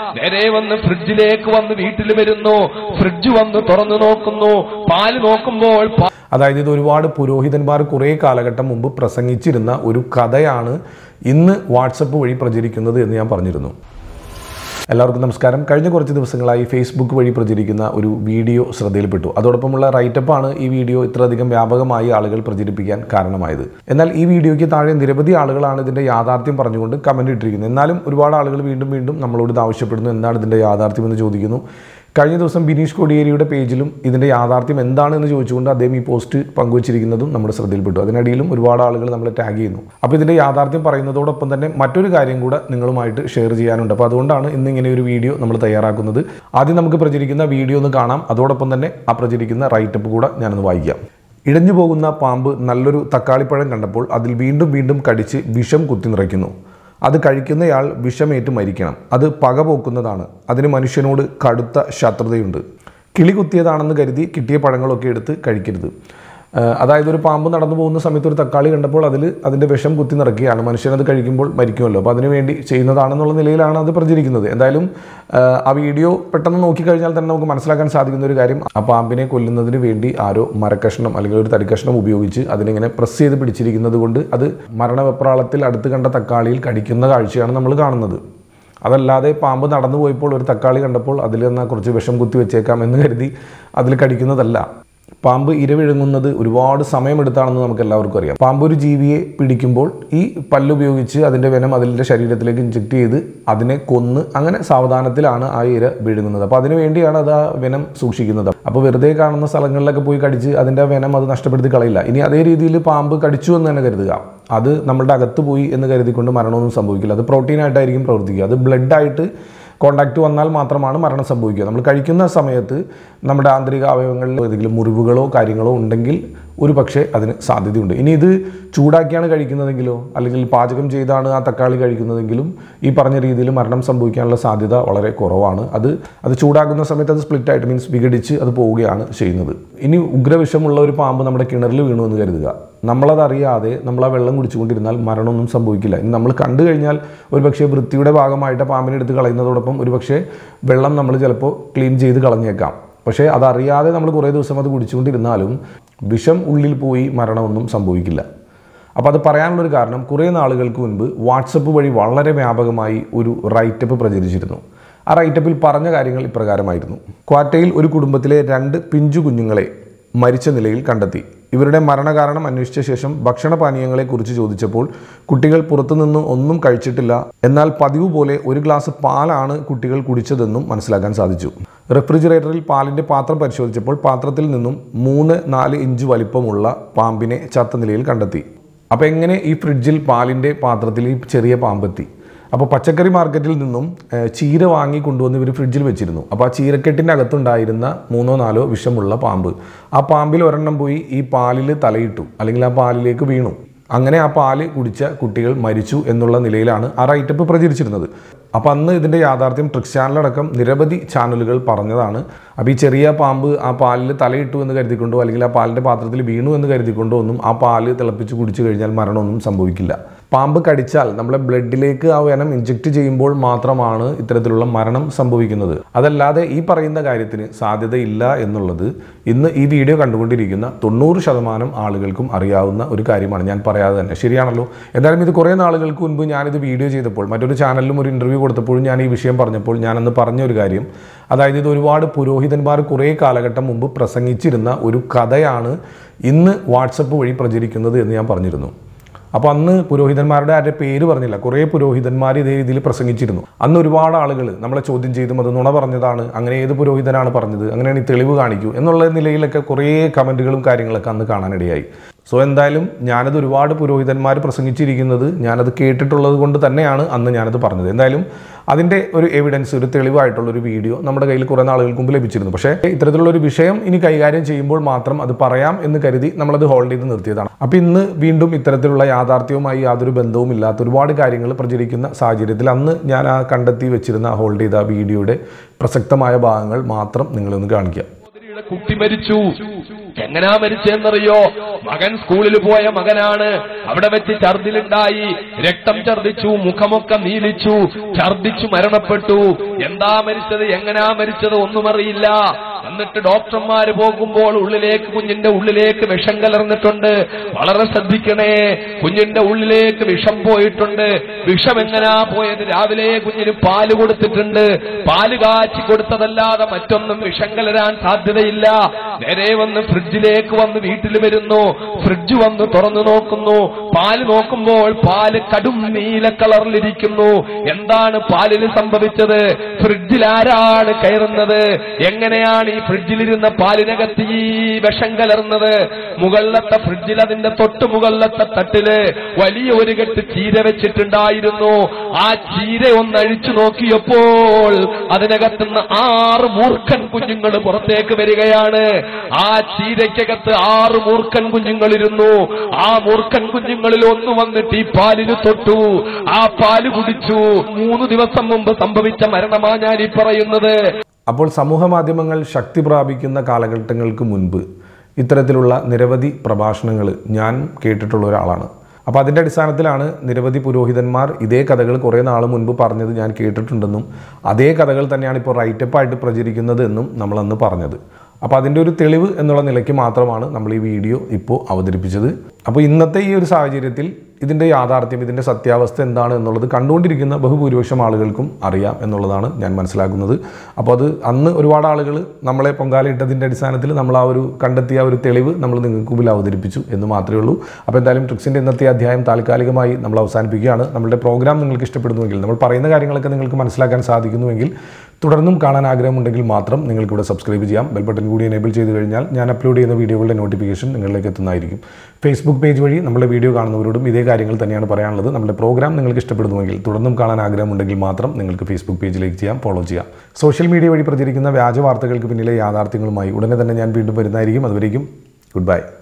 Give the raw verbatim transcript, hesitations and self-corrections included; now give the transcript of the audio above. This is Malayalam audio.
നേരെ വന്ന് ഫ്രിഡ്ജിലേക്ക് വന്ന് വീട്ടിൽ വരുന്നു. ഫ്രിഡ്ജ് വന്ന് തുറന്നു നോക്കുന്നു. പാല് നോക്കുമ്പോൾ അതായത് ഇത് ഒരുപാട് പുരോഹിതന്മാർ കുറേ കാലഘട്ടം മുമ്പ് പ്രസംഗിച്ചിരുന്ന ഒരു കഥയാണ് ഇന്ന് വാട്സപ്പ് വഴി പ്രചരിക്കുന്നത് എന്ന് ഞാൻ പറഞ്ഞിരുന്നു. എല്ലാവർക്കും നമസ്കാരം. കഴിഞ്ഞ കുറച്ച് ദിവസങ്ങളായി ഫേസ്ബുക്ക് വഴി പ്രചരിക്കുന്ന ഒരു വീഡിയോ ശ്രദ്ധയിൽപ്പെട്ടു. അതോടൊപ്പമുള്ള റൈറ്റപ്പാണ് ഈ വീഡിയോ ഇത്രയധികം വ്യാപകമായി ആളുകൾ പ്രചരിപ്പിക്കാൻ കാരണമായത്. എന്നാൽ ഈ വീഡിയോയ്ക്ക് താഴെ നിരവധി ആളുകളാണ് ഇതിൻ്റെ യാഥാർത്ഥ്യം പറഞ്ഞുകൊണ്ട് കമൻറ്റ് ഇട്ടിരിക്കുന്നത്. എന്നാലും ഒരുപാട് ആളുകൾ വീണ്ടും വീണ്ടും നമ്മളോട് ഇത് ആവശ്യപ്പെടുന്നു, എന്താണ് ഇതിൻ്റെ യാഥാർത്ഥ്യം എന്ന് ചോദിക്കുന്നു. കഴിഞ്ഞ ദിവസം ബിനീഷ് കോടിയേരിയുടെ പേജിലും ഇതിൻ്റെ യാഥാർത്ഥ്യം എന്താണെന്ന് ചോദിച്ചുകൊണ്ട് അദ്ദേഹം ഈ പോസ്റ്റ് പങ്കുവച്ചിരിക്കുന്നതും നമ്മുടെ ശ്രദ്ധയിൽപ്പെട്ടു. അതിനിടയിലും ഒരുപാട് ആളുകൾ നമ്മളെ ടാഗ് ചെയ്യുന്നു. അപ്പോൾ ഇതിൻ്റെ യാഥാർത്ഥ്യം പറയുന്നതോടൊപ്പം തന്നെ മറ്റൊരു കാര്യം കൂടെ നിങ്ങളുമായിട്ട് ഷെയർ ചെയ്യാനുണ്ട്. അപ്പോൾ അതുകൊണ്ടാണ് ഇന്നിങ്ങനെ ഒരു വീഡിയോ നമ്മൾ തയ്യാറാക്കുന്നത്. ആദ്യം നമുക്ക് പ്രചരിക്കുന്ന വീഡിയോ ഒന്ന് കാണാം. അതോടൊപ്പം തന്നെ ആ പ്രചരിക്കുന്ന റൈറ്റപ്പ് കൂടെ ഞാനൊന്ന് വായിക്കാം. ഇഴഞ്ഞു പോകുന്ന പാമ്പ് നല്ലൊരു തക്കാളിപ്പഴം കണ്ടപ്പോൾ അതിൽ വീണ്ടും വീണ്ടും കടിച്ച് വിഷം കുത്തി നിറയ്ക്കുന്നു. അത് കഴിക്കുന്നയാൾ വിഷമേറ്റ് മരിക്കണം. അത് പകപോക്കുന്നതാണ്. അതിന് മനുഷ്യനോട് കടുത്ത ശത്രുതയുണ്ട്. കിളി കുത്തിയതാണെന്ന് കരുതി കിട്ടിയ പഴങ്ങളൊക്കെ എടുത്ത് കഴിക്കരുത്. അതായത് ഒരു പാമ്പ് നടന്നു പോകുന്ന സമയത്ത് ഒരു തക്കാളി കണ്ടപ്പോൾ അതിൽ അതിൻ്റെ വിഷം കുത്തി നിറയ്ക്കുകയാണ്. മനുഷ്യനത് കഴിക്കുമ്പോൾ മരിക്കുമല്ലോ. അപ്പോൾ അതിനുവേണ്ടി ചെയ്യുന്നതാണെന്നുള്ള നിലയിലാണ് അത് പ്രചരിക്കുന്നത്. എന്തായാലും ആ വീഡിയോ പെട്ടെന്ന് നോക്കിക്കഴിഞ്ഞാൽ തന്നെ നമുക്ക് മനസ്സിലാക്കാൻ സാധിക്കുന്ന ഒരു കാര്യം, ആ പാമ്പിനെ കൊല്ലുന്നതിന് വേണ്ടി ആരോ മരക്കഷ്ണം അല്ലെങ്കിൽ ഒരു തടിക്കഷ്ണം ഉപയോഗിച്ച് അതിനിങ്ങനെ പ്രസ് ചെയ്ത് പിടിച്ചിരിക്കുന്നത് കൊണ്ട് അത് മരണവെപ്രാളത്തിൽ അടുത്ത് കണ്ട തക്കാളിയിൽ കടിക്കുന്ന കാഴ്ചയാണ് നമ്മൾ കാണുന്നത്. അതല്ലാതെ പാമ്പ് നടന്നു പോയപ്പോൾ ഒരു തക്കാളി കണ്ടപ്പോൾ അതിൽ നിന്ന് കുറച്ച് വിഷം കുത്തി വെച്ചേക്കാം എന്ന് കരുതി അതിൽ കടിക്കുന്നതല്ല. പാമ്പ് ഇരവിഴുങ്ങുന്നത് ഒരുപാട് സമയമെടുത്താണെന്ന് നമുക്ക് എല്ലാവർക്കും അറിയാം. പാമ്പ് ഒരു ജീവിയെ പിടിക്കുമ്പോൾ ഈ പല്ലുപയോഗിച്ച് അതിൻ്റെ വെനം അതിൻ്റെ ശരീരത്തിലേക്ക് ഇഞ്ചെക്ട് ചെയ്ത് അതിനെ കൊന്ന് അങ്ങനെ സാവധാനത്തിലാണ് ആ ഇര വിഴുങ്ങുന്നത്. അപ്പോൾ അതിനു വേണ്ടിയാണ് അത് ആ വെനം സൂക്ഷിക്കുന്നത്. അപ്പോൾ വെറുതെ കാണുന്ന സ്ഥലങ്ങളിലൊക്കെ പോയി കടിച്ച് അതിൻ്റെ വെനം അത് നഷ്ടപ്പെടുത്തി കളയില്ല. ഇനി അതേ രീതിയിൽ പാമ്പ് കടിച്ചു എന്ന് തന്നെ കരുതുക. അത് നമ്മളുടെ അകത്ത് പോയി എന്ന് കരുതിക്കൊണ്ട് മരണമൊന്നും സംഭവിക്കില്ല. അത് പ്രോട്ടീനായിട്ടായിരിക്കും പ്രവർത്തിക്കുക. അത് ബ്ലഡായിട്ട് കോണ്ടാക്റ്റ് വന്നാൽ മാത്രമാണ് മരണം സംഭവിക്കുക. നമ്മൾ കഴിക്കുന്ന സമയത്ത് നമ്മുടെ ആന്തരിക അവയവങ്ങളിൽ ഏതെങ്കിലും മുറിവുകളോ കാര്യങ്ങളോ ഉണ്ടെങ്കിൽ ഒരു പക്ഷേ അതിന് സാധ്യതയുണ്ട്. ഇനി ഇത് ചൂടാക്കിയാണ് കഴിക്കുന്നതെങ്കിലോ അല്ലെങ്കിൽ പാചകം ചെയ്താണ് ആ തക്കാളി കഴിക്കുന്നതെങ്കിലും ഈ പറഞ്ഞ രീതിയിൽ മരണം സംഭവിക്കാനുള്ള സാധ്യത വളരെ കുറവാണ്. അത് അത് ചൂടാക്കുന്ന സമയത്ത് അത് സ്പ്ലിറ്റായിട്ട് മീൻസ് വിഘടിച്ച് അത് പോവുകയാണ് ചെയ്യുന്നത്. ഇനി ഉഗ്രവിഷമുള്ള ഒരു പാമ്പ് നമ്മുടെ കിണറിൽ വീണു എന്ന് കരുതുക. നമ്മളതറിയാതെ നമ്മൾ ആ വെള്ളം കുടിച്ചുകൊണ്ടിരുന്നാൽ മരണമൊന്നും സംഭവിക്കില്ല. ഇനി നമ്മൾ കണ്ടു കഴിഞ്ഞാൽ ഒരു പക്ഷേ വൃത്തിയുടെ ഭാഗമായിട്ട് പാമ്പിനെ എടുത്ത് കളയുന്നതോടൊപ്പം ഒരു പക്ഷേ വെള്ളം നമ്മൾ ചിലപ്പോൾ ക്ലീൻ ചെയ്ത് കളഞ്ഞേക്കാം. പക്ഷേ അതറിയാതെ നമ്മൾ കുറേ ദിവസം അത് കുടിച്ചുകൊണ്ടിരുന്നാലും വിഷം ഉള്ളിൽ പോയി മരണമൊന്നും സംഭവിക്കില്ല. അപ്പോൾ അത് പറയാനുള്ളൊരു കാരണം, കുറേ നാളുകൾക്ക് മുൻപ് വാട്സപ്പ് വഴി വളരെ വ്യാപകമായി ഒരു റൈറ്റപ്പ് പ്രചരിച്ചിരുന്നു. ആ റൈറ്റപ്പിൽ പറഞ്ഞ കാര്യങ്ങൾ ഇപ്രകാരമായിരുന്നു. ക്വാറ്റയിൽ ഒരു കുടുംബത്തിലെ രണ്ട് പിഞ്ചു കുഞ്ഞുങ്ങളെ മരിച്ച നിലയിൽ കണ്ടെത്തി. ഇവരുടെ മരണകാരണം അന്വേഷിച്ച ശേഷം ഭക്ഷണപാനീയങ്ങളെക്കുറിച്ച് ചോദിച്ചപ്പോൾ കുട്ടികൾ പുറത്തുനിന്ന് ഒന്നും കഴിച്ചിട്ടില്ല, എന്നാൽ പതിവ് പോലെ ഒരു ഗ്ലാസ് പാലാണ് കുട്ടികൾ കുടിച്ചതെന്നും മനസ്സിലാക്കാൻ സാധിച്ചു. റെഫ്രിജറേറ്ററിൽ പാലിൻ്റെ പാത്രം പരിശോധിച്ചപ്പോൾ പാത്രത്തിൽ നിന്നും മൂന്ന് നാല് ഇഞ്ച് വലിപ്പമുള്ള പാമ്പിനെ ചത്ത നിലയിൽ കണ്ടെത്തി. അപ്പോൾ എങ്ങനെ ഈ ഫ്രിഡ്ജിൽ പാലിൻ്റെ പാത്രത്തിൽ ഈ ചെറിയ പാമ്പെത്തി? അപ്പോൾ പച്ചക്കറി മാർക്കറ്റിൽ നിന്നും ചീര വാങ്ങി കൊണ്ടുവന്ന് ഇവർ ഫ്രിഡ്ജിൽ വെച്ചിരുന്നു. അപ്പോൾ ആ ചീരക്കെട്ടിൻ്റെ അകത്തുണ്ടായിരുന്ന മൂന്നോ നാലോ വിഷമുള്ള പാമ്പ്, ആ പാമ്പിൽ ഒരെണ്ണം പോയി ഈ പാലിൽ തലയിട്ടു അല്ലെങ്കിൽ ആ പാലിലേക്ക് വീണു. അങ്ങനെ ആ പാല് കുടിച്ച കുട്ടികൾ മരിച്ചു എന്നുള്ള നിലയിലാണ് ആ റൈറ്റപ്പ് പ്രചരിച്ചിരുന്നത്. അപ്പോൾ അന്ന് ഇതിൻ്റെ യാഥാർത്ഥ്യം ട്രിക്സ് ചാനലടക്കം നിരവധി ചാനലുകൾ പറഞ്ഞതാണ്. അപ്പോൾ ഈ ചെറിയ പാമ്പ് ആ പാലിൽ തലയിട്ടു എന്ന് കരുതിക്കൊണ്ടോ അല്ലെങ്കിൽ ആ പാലിൻ്റെ പാത്രത്തിൽ വീണു എന്ന് കരുതിക്കൊണ്ടോ ഒന്നും ആ പാല് തിളപ്പിച്ച് കുടിച്ചു കഴിഞ്ഞാൽ മരണമൊന്നും സംഭവിക്കില്ല. പാമ്പ് കടിച്ചാൽ നമ്മളെ ബ്ലഡിലേക്ക് ആ വെനം ഇഞ്ചെക്ട് ചെയ്യുമ്പോൾ മാത്രമാണ് ഇത്തരത്തിലുള്ള മരണം സംഭവിക്കുന്നത്. അതല്ലാതെ ഈ പറയുന്ന കാര്യത്തിന് സാധ്യതയില്ല എന്നുള്ളത് ഇന്ന് ഈ വീഡിയോ കണ്ടുകൊണ്ടിരിക്കുന്ന തൊണ്ണൂറ് ശതമാനം ആളുകൾക്കും അറിയാവുന്ന ഒരു കാര്യമാണ്. ഞാൻ പറയാതെ തന്നെ ശരിയാണല്ലോ. എന്തായാലും ഇത് കുറേ നാളുകൾക്ക് മുൻപ് ഞാനിത് വീഡിയോ ചെയ്തപ്പോൾ മറ്റൊരു ചാനലിലും ഒരു ഇൻ്റർവ്യൂ കൊടുത്തപ്പോഴും ഞാൻ ഈ വിഷയം പറഞ്ഞപ്പോൾ ഞാനന്ന് പറഞ്ഞ ഒരു കാര്യം, അതായത് ഇത് ഒരുപാട് പുരോഹിതന്മാർ കുറേ കാലഘട്ടം മുമ്പ് പ്രസംഗിച്ചിരുന്ന ഒരു കഥയാണ് ഇന്ന് വാട്സപ്പ് വഴി പ്രചരിക്കുന്നത് എന്ന് ഞാൻ പറഞ്ഞിരുന്നു. അപ്പോൾ അന്ന് പുരോഹിതന്മാരുടെ ആരുടെ പേര് പറഞ്ഞില്ല, കുറേ പുരോഹിതന്മാർ ഇതേ രീതിയിൽ പ്രസംഗിച്ചിരുന്നു. അന്ന് ഒരുപാട് ആളുകൾ നമ്മളെ ചോദ്യം ചെയ്തും അത് നുണ പറഞ്ഞതാണ്, അങ്ങനെ ഏത് പുരോഹിതനാണ് പറഞ്ഞത്, അങ്ങനെയാണ് ഈ തെളിവ് കാണിക്കൂ എന്നുള്ള നിലയിലൊക്കെ കുറേ കമൻറ്റുകളും കാര്യങ്ങളൊക്കെ അന്ന് കാണാനിടയായി. സോ എന്തായാലും ഞാനത് ഒരുപാട് പുരോഹിതന്മാർ പ്രസംഗിച്ചിരിക്കുന്നത് ഞാനത് കേട്ടിട്ടുള്ളത് കൊണ്ട് തന്നെയാണ് അന്ന് ഞാനത് പറഞ്ഞത്. എന്തായാലും അതിൻ്റെ ഒരു എവിഡൻസ്, ഒരു തെളിവായിട്ടുള്ളൊരു വീഡിയോ നമ്മുടെ കയ്യിൽ കുറേ നാളുകൾക്ക് മുമ്പ് ലഭിച്ചിരുന്നു. പക്ഷേ ഇത്തരത്തിലുള്ളൊരു വിഷയം ഇനി കൈകാര്യം ചെയ്യുമ്പോൾ മാത്രം അത് പറയാം എന്ന് കരുതി നമ്മളത് ഹോൾഡ് ചെയ്ത് നിർത്തിയതാണ്. അപ്പോൾ ഇന്ന് വീണ്ടും ഇത്തരത്തിലുള്ള യാഥാർത്ഥ്യവുമായി യാതൊരു ബന്ധവും ഇല്ലാത്ത ഒരുപാട് കാര്യങ്ങൾ പ്രചരിക്കുന്ന സാഹചര്യത്തിൽ അന്ന് ഞാൻ ആ കണ്ടെത്തി വെച്ചിരുന്ന ഹോൾഡ് ചെയ്ത വീഡിയോയുടെ പ്രസക്തമായ ഭാഗങ്ങൾ മാത്രം നിങ്ങളൊന്ന് കാണിക്കാം. കുട്ടി മരിച്ചു, എങ്ങനാ മരിച്ചെന്നറിയോ? മകൻ സ്കൂളിൽ പോയ മകനാണ്. അവിടെ വെച്ച് ഛർദിലുണ്ടായി, രക്തം ഛർദിച്ചു, മുഖമൊക്കെ നീലിച്ചു, ഛർദിച്ചു മരണപ്പെട്ടു. എന്താ മരിച്ചത്, എങ്ങനാ മരിച്ചത് ഒന്നും അറിയില്ല. എന്നിട്ട് ഡോക്ടർമാര് പോകുമ്പോൾ ഉള്ളിലേക്ക്, കുഞ്ഞിന്റെ ഉള്ളിലേക്ക് വിഷം കലർന്നിട്ടുണ്ട്. വളരെ ശ്രദ്ധിക്കണേ, കുഞ്ഞിന്റെ ഉള്ളിലേക്ക് വിഷം പോയിട്ടുണ്ട്. വിഷം എങ്ങനാ പോയത്? രാവിലെ കുഞ്ഞിന് പാല് കൊടുത്തിട്ടുണ്ട്. പാല് കാച്ചി കൊടുത്തതല്ലാതെ മറ്റൊന്നും വിഷം കലരാൻ സാധ്യതയില്ല. നേരെ വന്ന് ഫ്രിഡ്ജിലേക്ക് വന്ന് വീട്ടിൽ വരുന്നു. ഫ്രിഡ്ജ് വന്ന് തുറന്നു നോക്കുന്നു. പാല് നോക്കുമ്പോൾ പാല് കടും നീല കളറിലിരിക്കുന്നു. എന്താണ് പാലിന് സംഭവിച്ചത്? ഫ്രിഡ്ജിൽ ആരാണ് കയറുന്നത്? എങ്ങനെയാണ് ഈ ഫ്രിഡ്ജിലിരുന്ന പാലിനകത്ത് ഈ വിഷം കലർന്നത്? മുകളിലത്തെ ഫ്രിഡ്ജിൽ അതിന്റെ തൊട്ട് മുകളിലത്തെ തട്ടില് വലിയ ഒരു കെട്ട് ചീര വെച്ചിട്ടുണ്ടായിരുന്നു. ആ ചീര ഒന്ന് അഴിച്ചു നോക്കിയപ്പോൾ അതിനകത്തുനിന്ന് ആറ് മൂർഖൻ കുഞ്ഞുങ്ങൾ പുറത്തേക്ക് വരികയാണ്. ആ ചീരയ്ക്കകത്ത് ആറ് മൂർഖൻ കുഞ്ഞുങ്ങളിരുന്നു. ആ മൂർഖൻ കുഞ്ഞുങ്ങളിൽ ഒന്ന് വന്നിട്ട് ഈ പാലിന് തൊട്ടു, ആ പാല് കുടിച്ചു. മൂന്ന് ദിവസം മുമ്പ് സംഭവിച്ച മരണമാ ഞാൻ ഈ പറയുന്നത്. അപ്പോൾ സമൂഹ മാധ്യമങ്ങൾ ശക്തി പ്രാപിക്കുന്ന കാലഘട്ടങ്ങൾക്ക് മുൻപ് ഇത്തരത്തിലുള്ള നിരവധി പ്രഭാഷണങ്ങൾ ഞാൻ കേട്ടിട്ടുള്ള ഒരാളാണ്. അപ്പോൾ അതിൻ്റെ അടിസ്ഥാനത്തിലാണ് നിരവധി പുരോഹിതന്മാർ ഇതേ കഥകൾ കുറേ നാൾ മുൻപ് പറഞ്ഞത് ഞാൻ കേട്ടിട്ടുണ്ടെന്നും അതേ കഥകൾ തന്നെയാണ് ഇപ്പോൾ റൈറ്റപ്പായിട്ട് പ്രചരിക്കുന്നത് എന്നും നമ്മളന്ന് പറഞ്ഞത്. അപ്പോൾ അതിൻ്റെ ഒരു തെളിവ് എന്നുള്ള നിലയ്ക്ക് മാത്രമാണ് നമ്മൾ ഈ വീഡിയോ ഇപ്പോൾ അവതരിപ്പിച്ചത്. അപ്പോൾ ഇന്നത്തെ ഈ ഒരു സാഹചര്യത്തിൽ ഇതിൻ്റെ യാഥാർത്ഥ്യം, ഇതിൻ്റെ സത്യാവസ്ഥ എന്താണ് എന്നുള്ളത് കണ്ടുകൊണ്ടിരിക്കുന്ന ബഹുഭൂരിപക്ഷം ആളുകൾക്കും അറിയാം എന്നുള്ളതാണ് ഞാൻ മനസ്സിലാക്കുന്നത്. അപ്പോൾ അത് അന്ന് ഒരുപാട് ആളുകൾ നമ്മളെ പൊങ്കാലയിട്ടതിൻ്റെ അടിസ്ഥാനത്തിൽ നമ്മൾ ആ ഒരു കണ്ടെത്തിയ ഒരു തെളിവ് നമ്മൾ നിങ്ങൾക്ക് മുമ്പിൽ അവതരിപ്പിച്ചു എന്ന് മാത്രമേ ഉള്ളൂ. അപ്പോൾ എന്തായാലും ട്രിക്സിൻ്റെ ഇന്നത്തെ അധ്യായം താൽക്കാലികമായി നമ്മൾ അവസാനിപ്പിക്കുകയാണ്. നമ്മുടെ പ്രോഗ്രാം നിങ്ങൾക്ക് ഇഷ്ടപ്പെടുന്നുവെങ്കിൽ, നമ്മൾ പറയുന്ന കാര്യങ്ങളൊക്കെ നിങ്ങൾക്ക് മനസ്സിലാക്കാൻ സാധിക്കുന്നുവെങ്കിൽ, തുടർന്നും കാണാൻ ആഗ്രഹമുണ്ടെങ്കിൽ മാത്രം നിങ്ങൾക്കിവിടെ സബ്സ്ക്രൈബ് ചെയ്യാം. ബെൽ ബട്ടൺ കൂടി എനേബിൾ ചെയ്ത് കഴിഞ്ഞാൽ ഞാൻ അപ്ലോഡ് ചെയ്യുന്ന വീഡിയോകളുടെ നോട്ടിഫിക്കേഷൻ നിങ്ങളിലേക്ക് എത്തുന്നതായിരിക്കും. ഫേസ്ബുക്ക് പേജ് വഴി നമ്മുടെ വീഡിയോ കാണുന്നവരോടും ഇതേ കാര്യങ്ങൾ തന്നെയാണ് പറയാനുള്ളത്. നമ്മുടെ പ്രോഗ്രാം നിങ്ങൾക്ക് ഇഷ്ടപ്പെടുന്നുവെങ്കിൽ, തുടർന്നും കാണാൻ ആഗ്രഹമുണ്ടെങ്കിൽ മാത്രം നിങ്ങൾക്ക് ഫേസ്ബുക്ക് പേജിലേക്ക് ചെയ്യാം, ഫോളോ ചെയ്യാം. സോഷ്യൽ മീഡിയ വഴി പ്രചരിക്കുന്ന വ്യാജ വാർത്തകൾക്ക് പിന്നിലെ യാഥാർത്ഥ്യങ്ങളുമായി ഉടനെ തന്നെ ഞാൻ വീണ്ടും വരുന്നതായിരിക്കും. അതുവരേക്കും ഗുഡ് ബൈ.